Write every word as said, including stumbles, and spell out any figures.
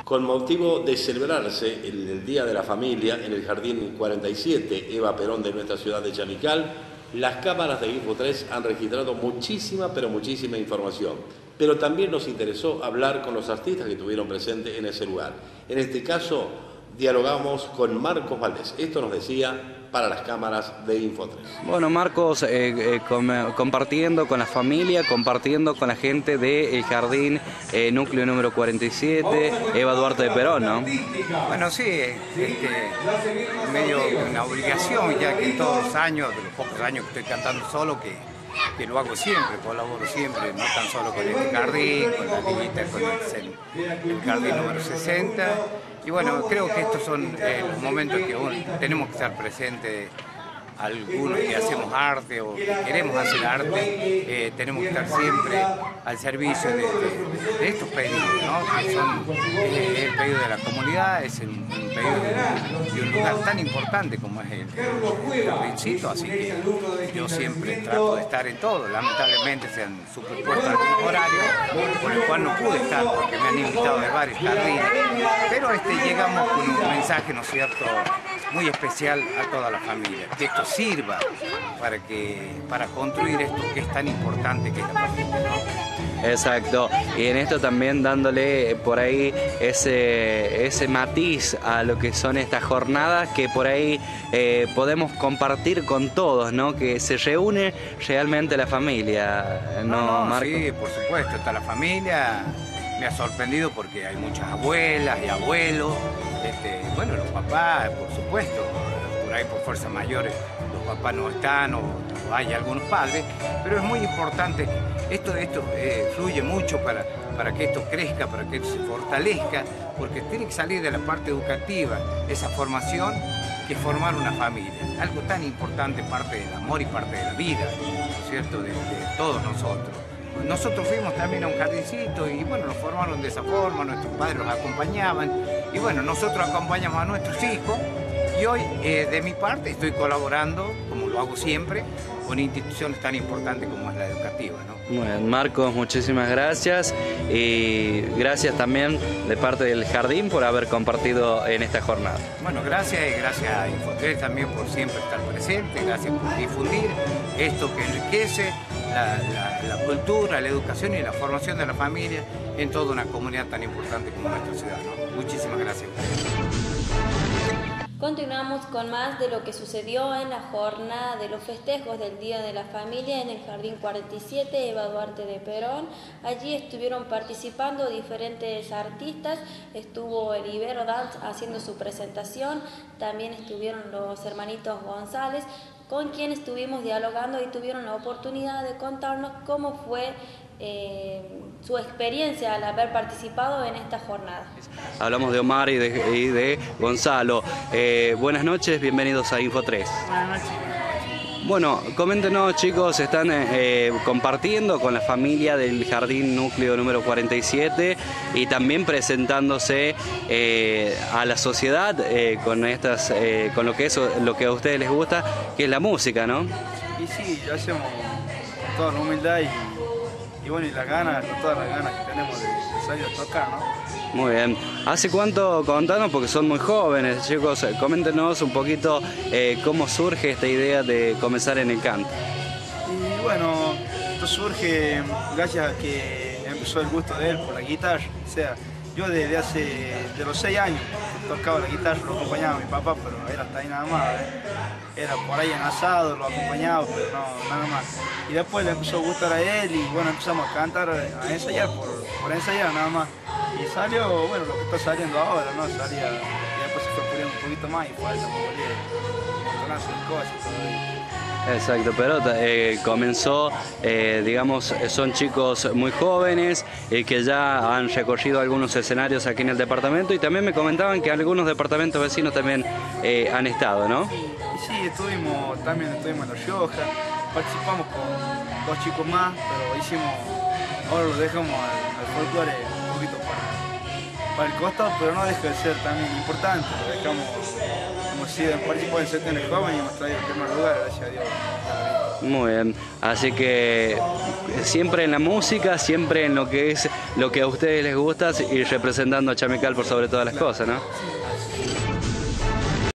Con motivo de celebrarse el, el Día de la Familia en el Jardín cuarenta y siete Eva Perón de nuestra ciudad de Chamical, las cámaras de Info tres han registrado muchísima, pero muchísima información. Pero también nos interesó hablar con los artistas que estuvieron presentes en ese lugar. En este caso, dialogamos con Marcos Valdés. Esto nos decía para las cámaras de Info tres. Bueno, Marcos, eh, eh, com compartiendo con la familia, compartiendo con la gente del Jardín eh, Núcleo número cuarenta y siete, Eva Duarte de Perón, ¿no? Bueno, sí, este, medio una obligación, ya que todos los años, de los pocos años que estoy cantando solo, que, que lo hago siempre, colaboro siempre, no tan solo con este jardín, con la Villita, con el, el Jardín número sesenta. Y bueno, creo que estos son eh, los momentos que uno, tenemos que estar presentes, algunos que hacemos arte o que queremos hacer arte, eh, tenemos que estar siempre al servicio de, de, de estos pedidos, ¿no? Que son eh, el pedido de la comunidad, es el, un pedido de, de un lugar tan importante como es el, el Jardincito, así que yo siempre trato de estar en todo. Lamentablemente se han superpuesto algunos horarios, por el cual no pude estar porque me han invitado de varios jardines, pero este, llegamos con un mensaje, ¿no es cierto?, muy especial a toda la familia, que esto sirva para, que, para construir esto que es tan importante que es la familia, ¿no? Exacto, y en esto también dándole por ahí ese, ese matiz a lo que son estas jornadas que por ahí eh, podemos compartir con todos, ¿no? Que se reúne realmente la familia, ¿no, no, no, Marco? Sí, por supuesto, está la familia. Me ha sorprendido porque hay muchas abuelas y abuelos, este, bueno, los papás, por supuesto, por ahí por fuerzas mayores los papás no están o, o hay algunos padres, pero es muy importante, esto, esto eh, fluye mucho para, para que esto crezca, para que esto se fortalezca, porque tiene que salir de la parte educativa, esa formación que es formar una familia, algo tan importante, parte del amor y parte de la vida, ¿no es cierto?, de, de todos nosotros. Nosotros fuimos también a un jardincito y bueno, nos formaron de esa forma, nuestros padres los acompañaban y bueno, nosotros acompañamos a nuestros hijos y hoy eh, de mi parte estoy colaborando, como lo hago siempre, con instituciones tan importantes como es la educativa, ¿no? Bueno, Marcos, muchísimas gracias y gracias también de parte del Jardín por haber compartido en esta jornada. Bueno, gracias y gracias a Info tres también por siempre estar presente, gracias por difundir esto que enriquece la, la, la cultura, la educación y la formación de la familia en toda una comunidad tan importante como nuestra ciudad, ¿no? Muchísimas gracias. Continuamos con más de lo que sucedió en la jornada de los festejos del Día de la Familia en el Jardín cuarenta y siete Eva Duarte de Perón. Allí estuvieron participando diferentes artistas, estuvo el Ibero Dance haciendo su presentación, también estuvieron los hermanitos González, con quienes estuvimos dialogando y tuvieron la oportunidad de contarnos cómo fue eh, su experiencia al haber participado en esta jornada. Hablamos de Omar y de, y de Gonzalo. Eh, buenas noches, bienvenidos a Info tres. Buenas noches. Bueno, coméntenos, chicos, están eh, compartiendo con la familia del Jardín Núcleo número cuarenta y siete y también presentándose eh, a la sociedad eh, con estas, eh, con lo que es lo que a ustedes les gusta, que es la música, ¿no? Y sí, lo hacemos con toda la humildad y, y bueno, y las ganas, con todas las ganas que tenemos de, de salir a tocar, ¿no? Muy bien. ¿Hace cuánto, contanos, porque son muy jóvenes, chicos, coméntenos un poquito eh, cómo surge esta idea de comenzar en el canto? Y bueno, esto surge gracias a que empezó el gusto de él por la guitarra. O sea, yo desde hace, de los seis años, tocaba la guitarra, lo acompañaba a mi papá, pero era hasta ahí nada más, ¿eh? Era por ahí en asado, lo acompañaba, pero no, nada más. Y después le empezó a gustar a él y bueno, empezamos a cantar, a ensayar, por, por ensayar nada más. Y salió, bueno, lo que está saliendo ahora, ¿no? Salía, y después se fue puliendo un poquito más y falta morir, un montonazo de cosas y todo eso. Exacto, pero eh, comenzó, eh, digamos, son chicos muy jóvenes eh, que ya han recorrido algunos escenarios aquí en el departamento y también me comentaban que algunos departamentos vecinos también eh, han estado, ¿no? Y sí, estuvimos, también estuvimos en La Rioja, participamos con dos chicos más, pero hicimos, ahora lo dejamos al, al folclore un poquito para, para el costado, pero no deja de ser también importante, lo dejamos, hemos sido participado en el setenta joven y hemos traído el primer lugar, gracias a Dios. Muy bien, así que siempre en la música, siempre en lo que es lo que a ustedes les gusta y representando a Chamical por sobre todas las cosas, ¿no?